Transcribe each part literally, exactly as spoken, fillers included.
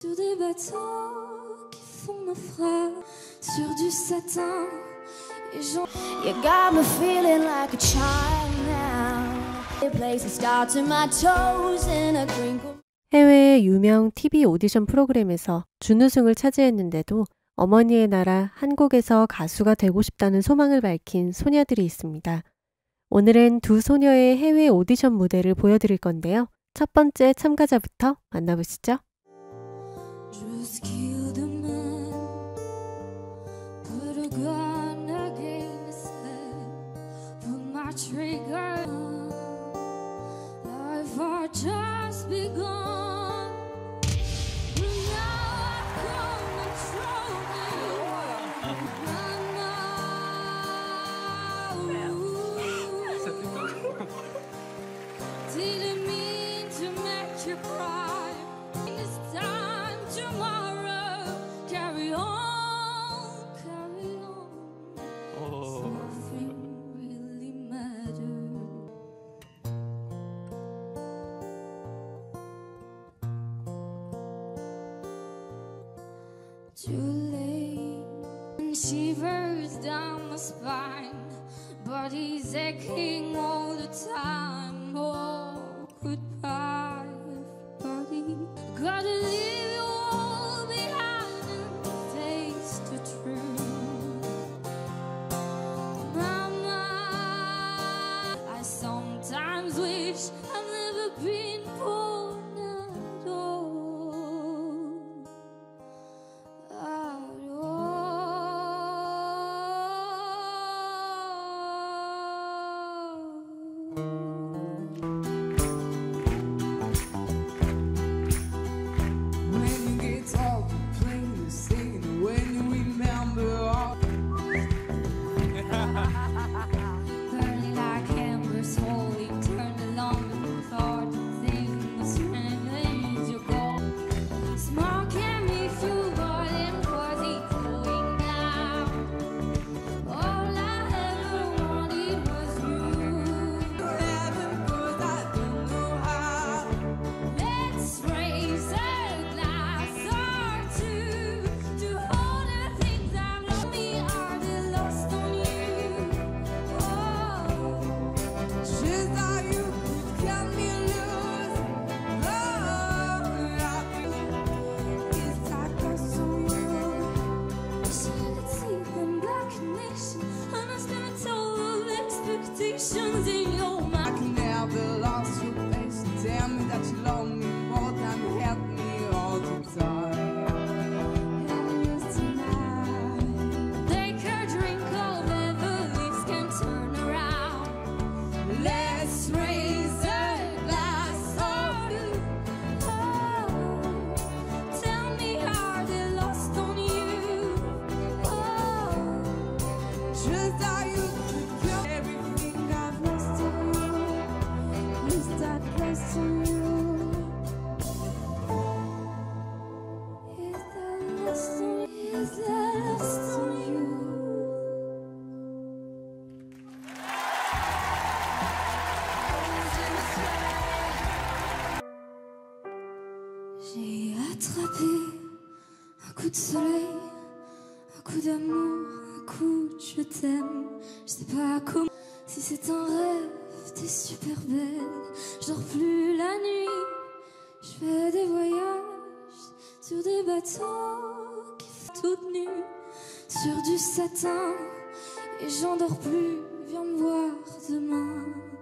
Sur des bateaux qui font naufrage sur du satin. You got me feeling like a child now. The place starts in my toes in a crinkle. 해외의 유명 티비 오디션 프로그램에서 준우승을 차지했는데도 어머니의 나라 한국에서 가수가 되고 싶다는 소망을 밝힌 소녀들이 있습니다. 오늘은 두 소녀의 해외 오디션 무대를 보여드릴 건데요. 첫 번째 참가자부터 만나보시죠. Just kill the man, put a gun against his head, put my trigger on, life had just begun, but now I've come and thrown it, now didn't mean to make you cry, this time tomorrow, carry on, carry on, oh. Nothing really matters. Too late, and shivers down my spine, body's aching all the time. Oh, goodbye, everybody. Gotta leave you all behind and face the truth. Mama, I sometimes wish I'd never been born at all. At burning like embers, holding, turned along the thought, thinking was friends, your goal. Smoke can be fuel, but it wasn't going down. All I ever wanted was you. Heaven, 'cause I don't know how. Let's raise a glass or two to all the things I've lost. Me are the lost on you. Oh, just how you could cut me loose. Oh, I feel it's like lost on you. Shed teeth and black nation, and I stand tall of expectations in your mind. I can never lost your face. Tell me that you love me more than you help me all the time. And yes, tonight, take a drink of Beverly's can turn around. Let's raise a glass of you. Oh, tell me how they lost on you. Oh, Just how you could kill everything I've lost on you. is that lost on you? Is that lost on you? Is that lost on you? J'ai attrapé un coup de soleil, un coup d'amour, un coup de je t'aime. Je sais pas comment, si c'est un rêve, t'es super belle. Je dors plus la nuit, je fais des voyages sur des bateaux qui font toute nue sur du satin. Et j'en dors plus, viens me voir demain.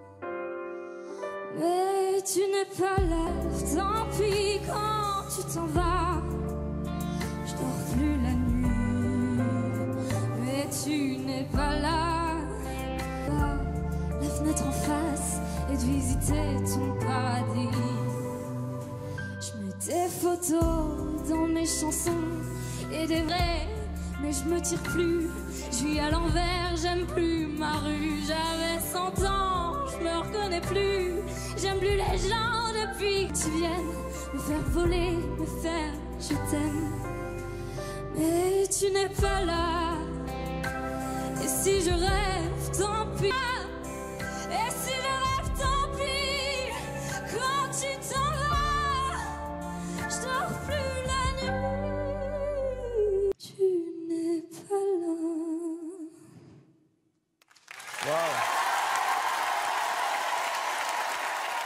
Mais tu n'es pas là, tant pis quand tu t'en vas. Je dors plus la nuit, mais tu n'es pas là. Par la fenêtre en face et de visiter ton paradis. Je mets des photos dans mes chansons et des vrais, mais je me tire plus. Je vis à l'envers, j'aime plus ma rue. J'avais cent ans, je me reconnais plus. J'aime plus les gens depuis que tu viennes me faire voler, me faire je t'aime. Mais tu n'es pas là. Et si je rêve, tant pis. Et si je rêve, tant pis. Quand tu t'en vas, je dors plus la nuit.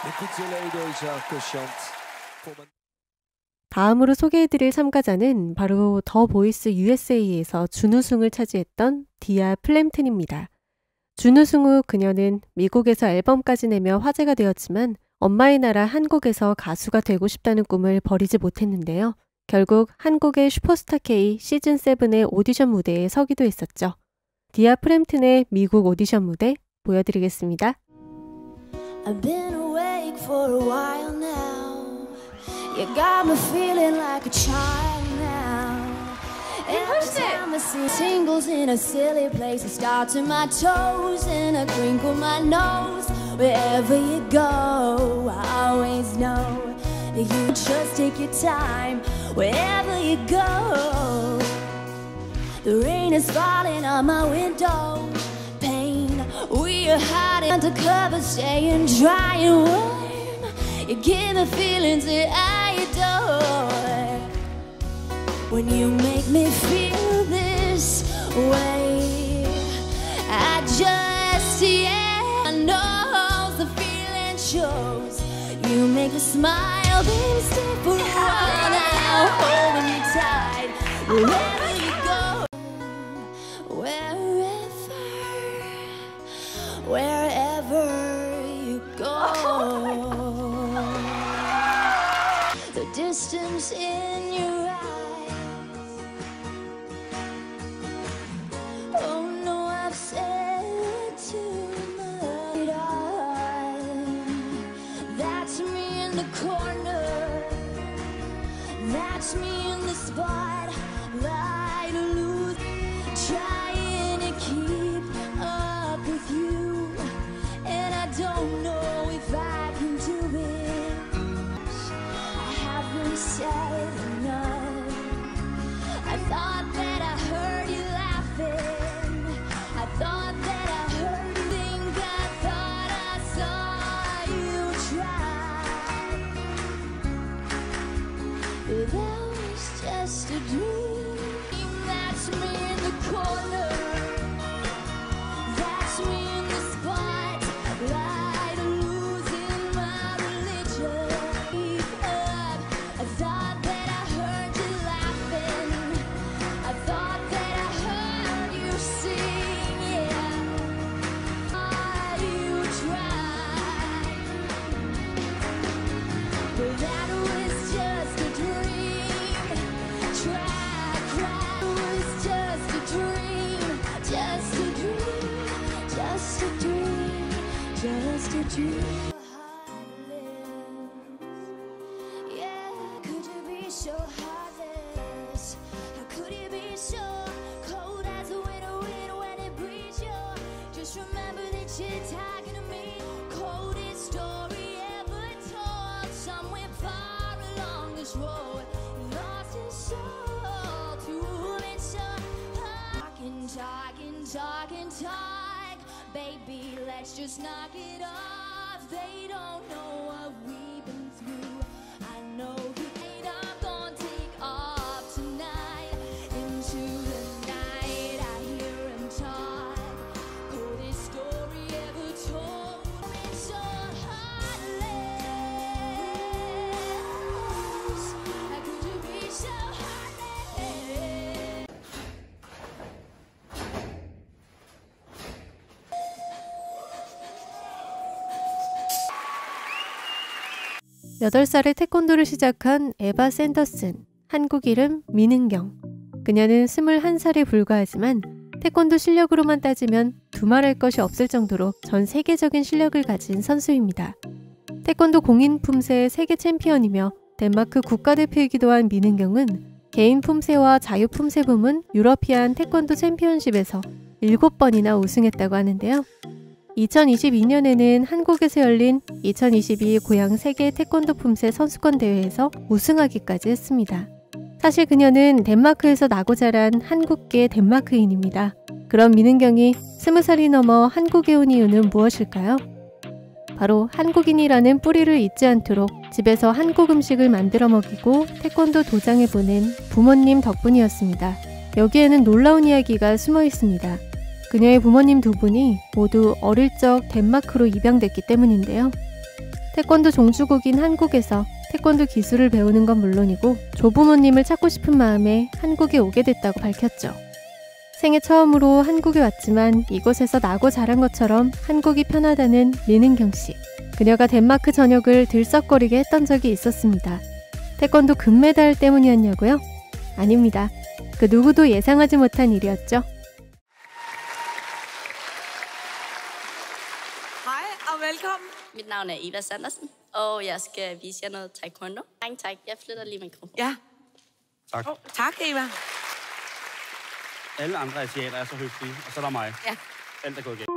다음으로 소개해드릴 참가자는 바로 더 보이스 유에스에이에서 준우승을 차지했던 디아 플램튼입니다. 준우승 후 그녀는 미국에서 앨범까지 내며 화제가 되었지만 엄마의 나라 한국에서 가수가 되고 싶다는 꿈을 버리지 못했는데요. 결국 한국의 슈퍼스타 K 시즌칠의 오디션 무대에 서기도 했었죠. 디아 플램튼의 미국 오디션 무대 보여드리겠습니다. I've been awake for a while now. You got me feeling like a child now. Every time I see singles in a silly place, I start to my toes and I crinkle my nose. Wherever you go, I always know that you just take your time. Wherever you go, the rain is falling on my window. Pain, we are hiding under cover, staying dry and warm. You give me feelings that I adore. When you make me feel this way, I just, yeah, I know the feeling shows. You make me smile, baby, stay for a while now, holding you tight. Wherever you go, wherever, wherever you go. The distance in your eyes. Oh no, I've said too much. That's me in the corner. That's me in the spotlight. Lose, trying to keep up with you, and I don't know if I can do it. I haven't said enough. I thought that I heard you laughing. I thought that I heard you think. I thought I saw you try. But that was just a dream. That's me in the corner. That's me in the spotlight, losing my religion. Keep up. I thought that I heard you laughing. I thought that I heard you sing, yeah. You tried, but that was just a dream. Try, cry, it was just a dream, just a dream, just a dream, just a dream. Yeah, could you be so heartless? How could you be so cold as a winter wind when it breathes you? Just remember that you're talking to me. Coldest story ever told. Somewhere far along this road, lost his soul to mention. Talking, talking, talking, talk. Baby, let's just knock it off. They don't know what we've been through. I know you ain't. I'm gonna take off tonight into the night. I hear him talk. Coldest story ever told. It's so heartless. How could you be so heartless? 여덟 살에 태권도를 시작한 에바 샌더슨, 한국 이름 민은경. 그녀는 스물한 살에 불과하지만 태권도 실력으로만 따지면 두말할 것이 없을 정도로 전 세계적인 실력을 가진 선수입니다. 태권도 공인 품새 세계 챔피언이며 덴마크 국가대표이기도 한 민은경은 개인 품새와 자유 품새 부문 유러피안 태권도 챔피언십에서 일곱 번이나 우승했다고 하는데요. 이천이십이 년에는 한국에서 열린 이천이십이 고양 세계 태권도 품새 선수권 대회에서 우승하기까지 했습니다. 사실 그녀는 덴마크에서 나고 자란 한국계 덴마크인입니다. 그럼 민은경이 스무 살이 넘어 한국에 온 이유는 무엇일까요? 바로 한국인이라는 뿌리를 잊지 않도록 집에서 한국 음식을 만들어 먹이고 태권도 도장에 보낸 부모님 덕분이었습니다. 여기에는 놀라운 이야기가 숨어 있습니다. 그녀의 부모님 두 분이 모두 어릴 적 덴마크로 입양됐기 때문인데요. 태권도 종주국인 한국에서 태권도 기술을 배우는 건 물론이고 조부모님을 찾고 싶은 마음에 한국에 오게 됐다고 밝혔죠. 생애 처음으로 한국에 왔지만 이곳에서 나고 자란 것처럼 한국이 편하다는 민은경 씨. 그녀가 덴마크 전역을 들썩거리게 했던 적이 있었습니다. 태권도 금메달 때문이었냐고요? 아닙니다. 그 누구도 예상하지 못한 일이었죠. Hej og velkommen. Mit navn er Eva Sandersen, og jeg skal vise jer noget taekwondo. Mange tak. Jeg flytter lige mikrofonen. Ja. Tak. Oh, tak, Eva. Alle andre asiater er så høflige, og så er der mig. Ja. Alt er gået galt.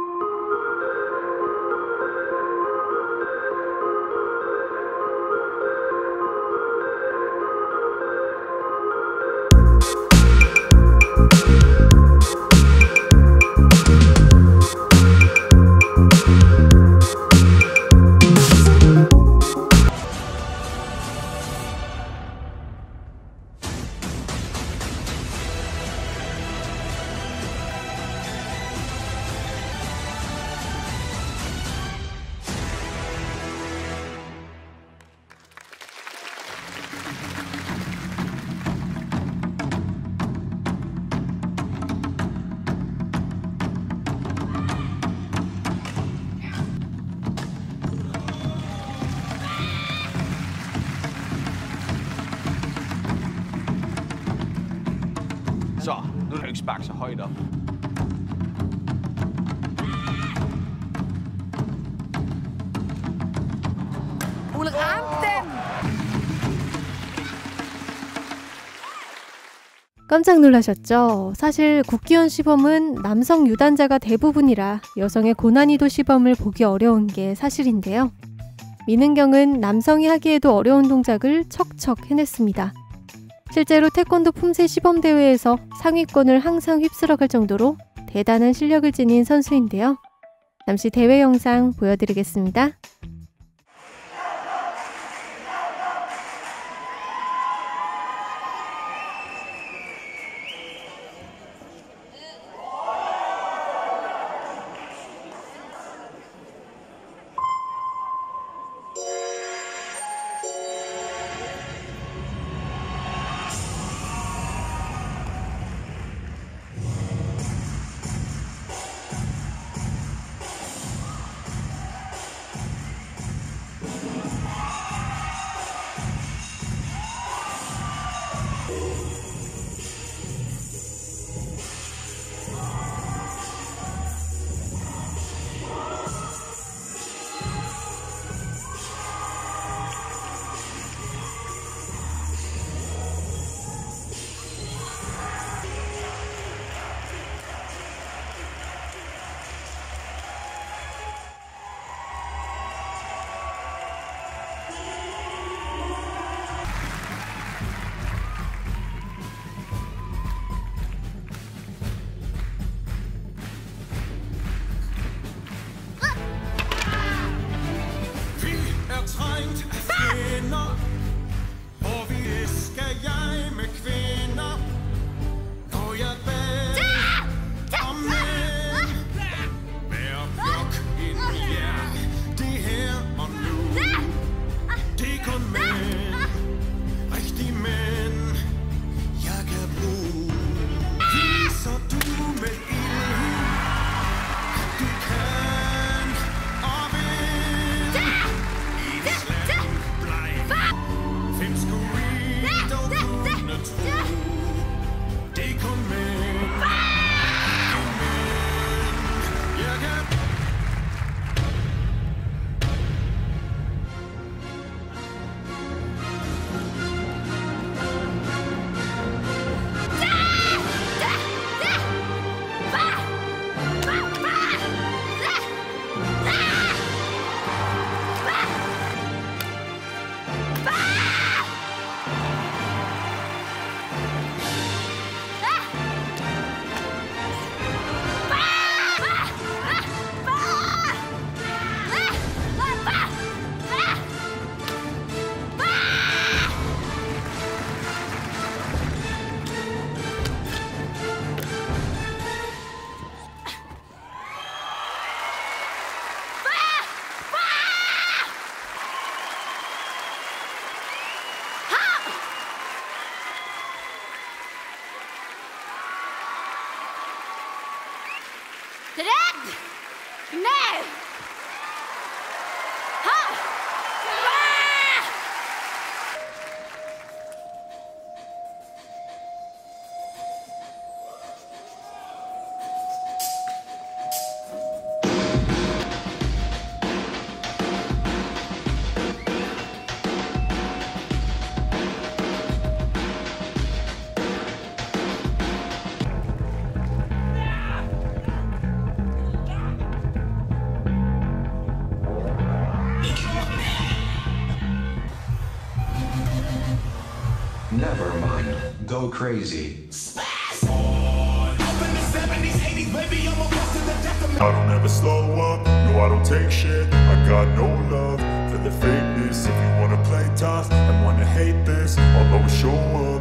Så, nu kan du ikke sparke så højt op. Hun ramte den! 깜짝 놀라셨죠? 사실 국기원 시범은 남성 유단자가 대부분이라 여성의 고난이도 시범을 보기 어려운 게 사실인데요. 민은경은 남성이 하기에도 어려운 동작을 척척 해냈습니다. 실제로 태권도 품새 시범대회에서 상위권을 항상 휩쓸어갈 정도로 대단한 실력을 지닌 선수인데요. 잠시 대회 영상 보여드리겠습니다. Direkt! Nej! Ha! Ah! Never mind. Go crazy. I don't ever slow up, no I don't take shit. I got no love for the fakeness. If you wanna play tough and wanna hate this, I'll always show up.